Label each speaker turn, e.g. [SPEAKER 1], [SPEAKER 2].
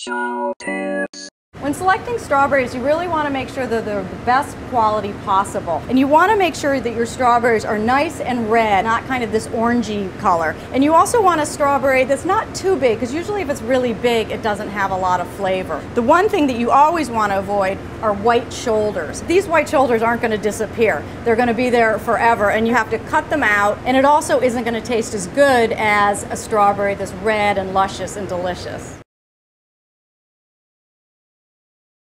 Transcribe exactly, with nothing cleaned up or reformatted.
[SPEAKER 1] Show tips.
[SPEAKER 2] When selecting strawberries, you really want to make sure that they're the best quality possible. And you want to make sure that your strawberries are nice and red, not kind of this orangey color. And you also want a strawberry that's not too big, because usually if it's really big, it doesn't have a lot of flavor. The one thing that you always want to avoid are white shoulders. These white shoulders aren't going to disappear. They're going to be there forever, and you have to cut them out. And it also isn't going to taste as good as a strawberry that's red and luscious and delicious.